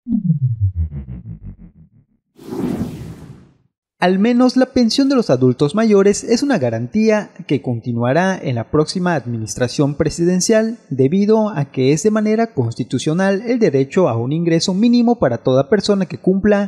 Al menos la pensión de los adultos mayores es una garantía que continuará en la próxima administración presidencial debido a que es de manera constitucional el derecho a un ingreso mínimo para toda persona que cumpla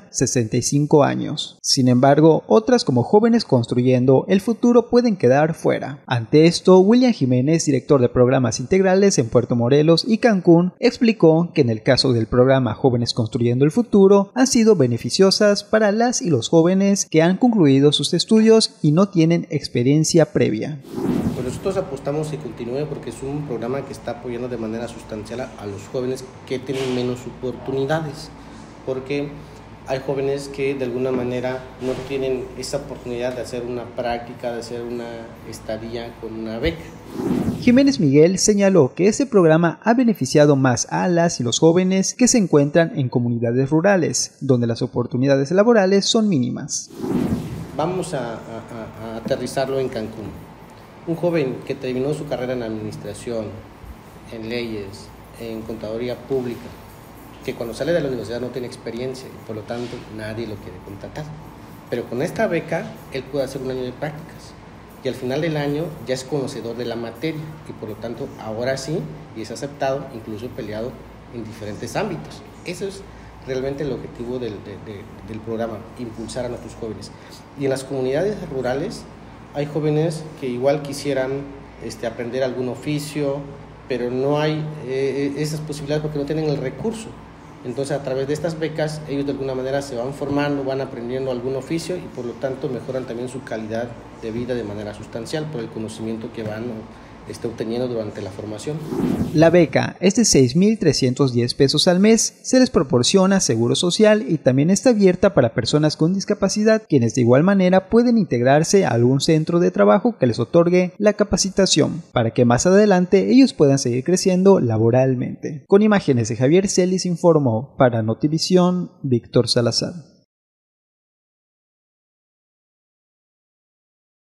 65 años. Sin embargo, otras como Jóvenes Construyendo el Futuro pueden quedar fuera. Ante esto, William Jiménez, director de programas integrales en Puerto Morelos y Cancún, explicó que en el caso del programa Jóvenes Construyendo el Futuro han sido beneficiosas para las y los jóvenes que han concluido sus estudios y no tienen experiencia previa. Pues nosotros apostamos que continúe porque es un programa que está apoyando de manera sustancial a los jóvenes que tienen menos oportunidades, porque hay jóvenes que de alguna manera no tienen esa oportunidad de hacer una práctica, de hacer una estadía con una beca. Jiménez Miguel señaló que este programa ha beneficiado más a las y los jóvenes que se encuentran en comunidades rurales, donde las oportunidades laborales son mínimas. Vamos a aterrizarlo en Cancún. Un joven que terminó su carrera en administración, en leyes, en contaduría pública, que cuando sale de la universidad no tiene experiencia y por lo tanto nadie lo quiere contratar. Pero con esta beca él puede hacer un año de prácticas y al final del año ya es conocedor de la materia y por lo tanto ahora sí y es aceptado, incluso peleado en diferentes ámbitos. Eso es realmente el objetivo del programa, impulsar a nuestros jóvenes. Y en las comunidades rurales hay jóvenes que igual quisieran aprender algún oficio, pero no hay esas posibilidades porque no tienen el recurso. Entonces a través de estas becas ellos de alguna manera se van formando, van aprendiendo algún oficio y por lo tanto mejoran también su calidad de vida de manera sustancial por el conocimiento que van obteniendo durante la formación. La beca es de 6,310 pesos al mes, se les proporciona seguro social y también está abierta para personas con discapacidad, quienes de igual manera pueden integrarse a algún centro de trabajo que les otorgue la capacitación, para que más adelante ellos puedan seguir creciendo laboralmente. Con imágenes de Javier Celis informó para Notivisión, Víctor Salazar.